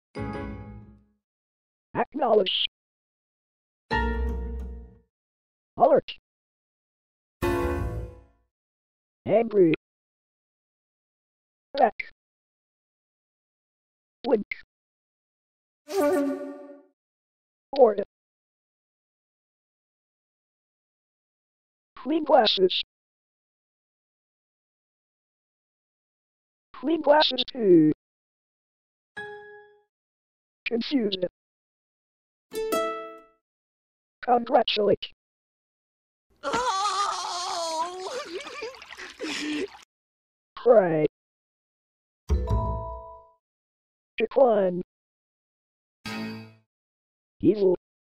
Acknowledge. Alert. Angry. Back. Blink. Or clean glasses. Clean glasses too. Confused. Congratulate. Oh! Pray. Decline. Evil.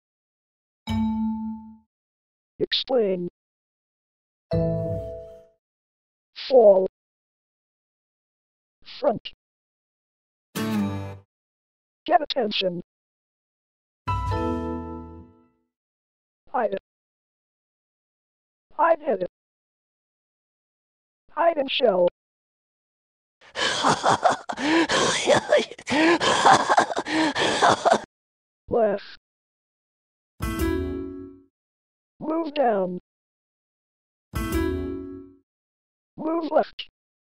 Explain. Fall. Front. Get attention. Hide. Hide headed. Hide and shell. Left. Move down. Move left.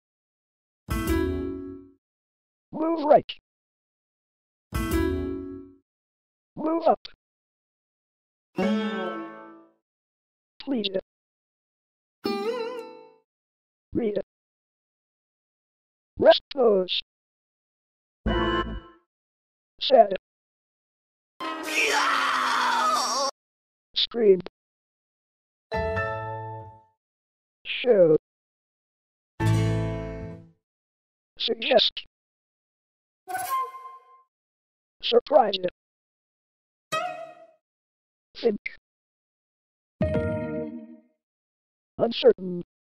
Move right. Move up. Please. Read. Rest pose. Sad. Scream. Show. Suggest. Surprise. Think. Uncertain.